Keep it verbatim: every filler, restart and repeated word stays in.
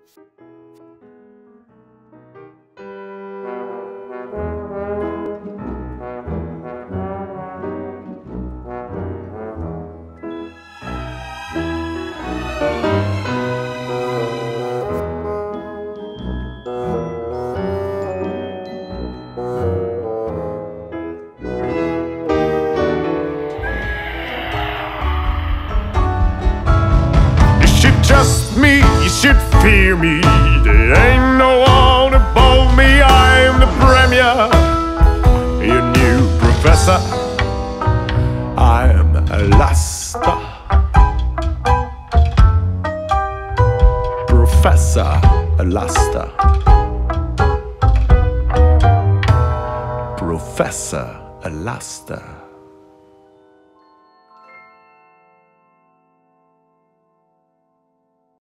Trust me, you should fear me. There ain't no one above me. I'm the premier, your new professor. I'm a luster, Professor Luster, Professor Luster.